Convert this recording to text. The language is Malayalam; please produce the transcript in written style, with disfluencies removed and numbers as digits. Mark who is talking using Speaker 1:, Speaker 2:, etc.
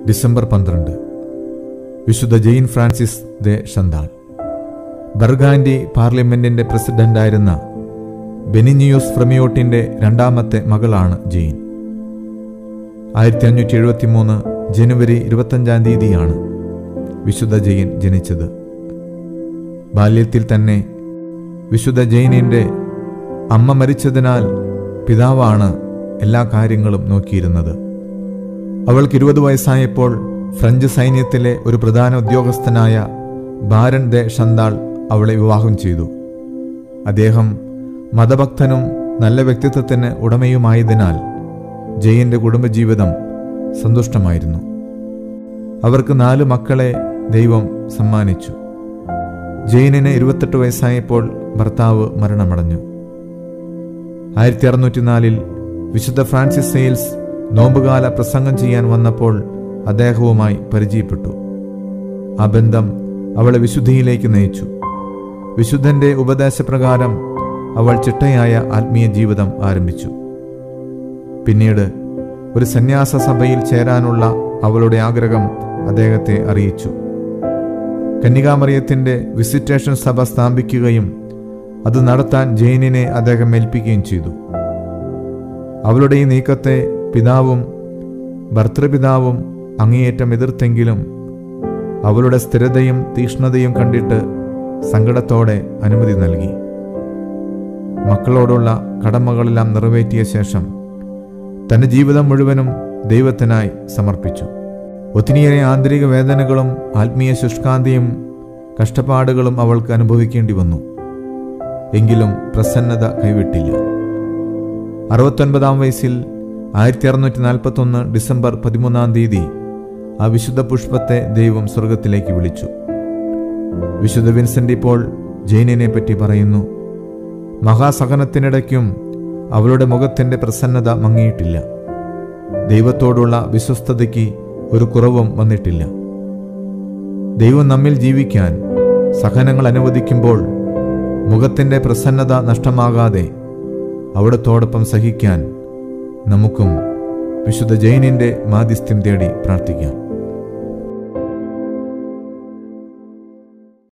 Speaker 1: ഡിസംബർ 12 വിശുദ്ധ ജെയിൻ ഫ്രാൻസിസ് ദെ ഷന്താൾ. ബർഗാൻഡി പാർലമെന്റിന്റെ പ്രസിഡന്റായിരുന്ന ബെനിഞ്ഞിയൂസ് ഫ്രമിയോട്ടിന്റെ രണ്ടാമത്തെ മകളാണ് ജെയിൻ. 1573 ജനുവരി 25 തീയതിയാണ് വിശുദ്ധ ജെയിൻ ജനിച്ചത്. ബാല്യത്തിൽ തന്നെ വിശുദ്ധ ജെയിനിന്റെ അമ്മ മരിച്ചതിനാൽ പിതാവാണ് എല്ലാ കാര്യങ്ങളും നോക്കിയിരുന്നത്. അവൾക്ക് 20 വയസ്സായപ്പോൾ ഫ്രഞ്ച് സൈന്യത്തിലെ ഒരു പ്രധാന ഉദ്യോഗസ്ഥനായ ബാരൻ ദെ ഷന്താൾ അവളെ വിവാഹം ചെയ്തു. അദ്ദേഹം മതഭക്തനും നല്ല വ്യക്തിത്വത്തിന് ഉടമയുമായതിനാൽ ജെയിന്റെ കുടുംബജീവിതം സന്തുഷ്ടമായിരുന്നു. അവർക്ക് 4 മക്കളെ ദൈവം സമ്മാനിച്ചു. ജെയിനിന് 28 വയസ്സായപ്പോൾ ഭർത്താവ് മരണമടഞ്ഞു. 1604 വിശുദ്ധ ഫ്രാൻസിസ് സെയിൽസ് നോമ്പുകാല പ്രസംഗം ചെയ്യാൻ വന്നപ്പോൾ അദ്ദേഹവുമായി പരിചയപ്പെട്ടു. ആ ബന്ധം അവളെ വിശുദ്ധിയിലേക്ക് നയിച്ചു. വിശുദ്ധന്റെ ഉപദേശപ്രകാരം അവൾ ചിട്ടയായ ആത്മീയ ജീവിതം ആരംഭിച്ചു. പിന്നീട് ഒരു സന്യാസ സഭയിൽ ചേരാനുള്ള അവളുടെ ആഗ്രഹം അദ്ദേഹത്തെ അറിയിച്ചു. കന്യകാമറിയത്തിന്റെ വിസിറ്റേഷൻ സഭ സ്ഥാപിക്കുകയും അത് നടത്താൻ ജെയിനിനെ അദ്ദേഹം ഏൽപ്പിക്കുകയും ചെയ്തു. അവളുടെ ഈ നീക്കത്തെ പിതാവും ഭർത്തൃപിതാവും അങ്ങേയറ്റം എതിർത്തെങ്കിലും അവളുടെ സ്ഥിരതയും തീക്ഷ്ണതയും കണ്ടിട്ട് സങ്കടത്തോടെ അനുമതി നൽകി. മക്കളോടുള്ള കടമകളെല്ലാം നിറവേറ്റിയ ശേഷം തന്റെ ജീവിതം മുഴുവനും ദൈവത്തിനായി സമർപ്പിച്ചു. ഒത്തിരിയേറെ ആന്തരിക വേദനകളും ആത്മീയ ശുഷ്കാന്തിയും കഷ്ടപ്പാടുകളും അവൾക്ക് അനുഭവിക്കേണ്ടി വന്നു. എങ്കിലും പ്രസന്നത കൈവിട്ടില്ല. 69 വയസ്സിൽ 1641 ഡിസംബർ 13 തീയതി ആ വിശുദ്ധ പുഷ്പത്തെ ദൈവം സ്വർഗത്തിലേക്ക് വിളിച്ചു. വിശുദ്ധ വിൻസെന്റ് ഇപ്പോൾ ജെയിനിനെ പറ്റി പറയുന്നു: മഹാസഹനത്തിനിടയ്ക്കും അവളുടെ മുഖത്തിന്റെ പ്രസന്നത മങ്ങിയിട്ടില്ല. ദൈവത്തോടുള്ള വിശ്വസ്തതയ്ക്ക് ഒരു കുറവും വന്നിട്ടില്ല. ദൈവം നമ്മിൽ ജീവിക്കാൻ സഹനങ്ങൾ അനുവദിക്കുമ്പോൾ മുഖത്തിന്റെ പ്രസന്നത നഷ്ടമാകാതെ അവിടത്തോടൊപ്പം സഹിക്കാൻ നമുക്കും വിശുദ്ധ ജെയിനിന്റെ മാധ്യസ്ഥ്യം തേടി പ്രാർത്ഥിക്കാം.